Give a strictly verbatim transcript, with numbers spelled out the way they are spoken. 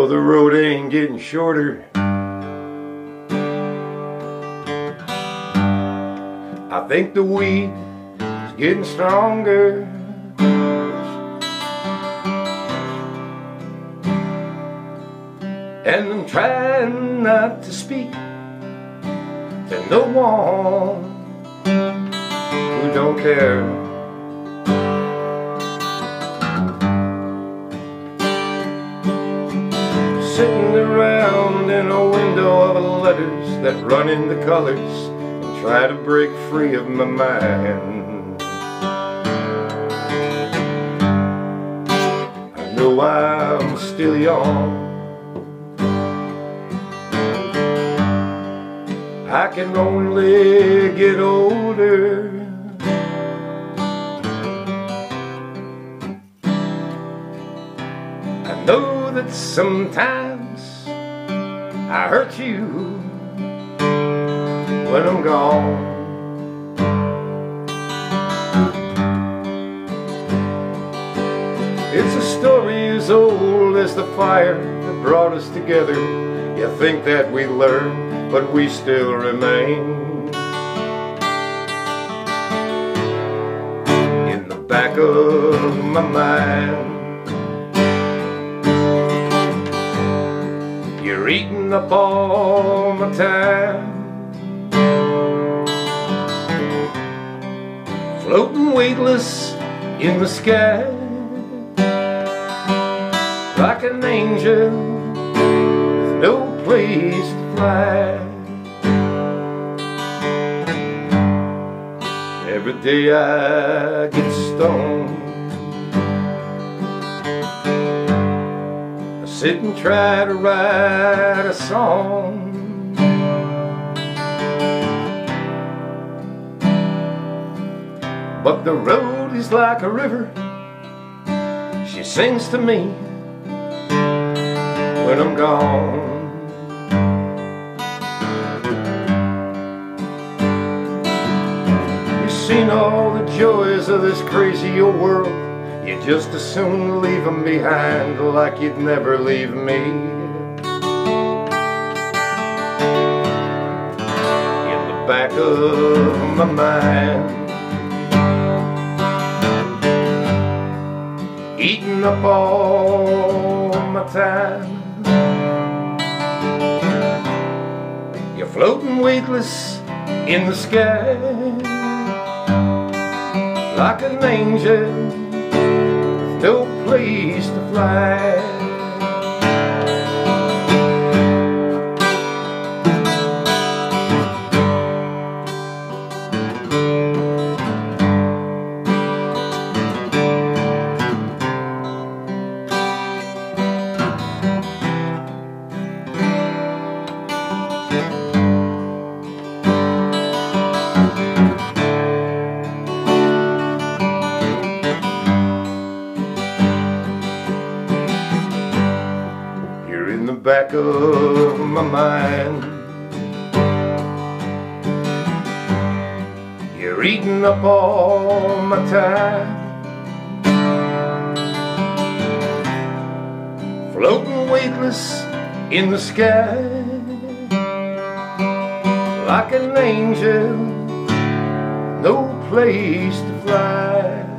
know the road ain't getting shorter. I think the weed is getting stronger. And I'm trying not to speak to no one who don't care. Sitting around in a window of letters that run into colors and try to break free of my mind. I know I'm still young. I can only get older. I know that sometimes I hurt you when I'm gone. It's a story as old as the fire that brought us together. You think that we learned, but we still remain. In the back of my mind, you're eating up all my time, floating weightless in the sky, like an angel with no place to fly. Every day I get stoned, I sit and try to write a song. But the road is like a river, she sings to me when I'm gone. Seen all the joys of this crazy old world, you just as soon leave them behind like you'd never leave me. In the back of my mind, eating up all my time, you're floating weightless in the sky, like an angel with no place to fly. In the back of my mind, you're eating up all my time, floating weightless in the sky, like an angel, no place to fly.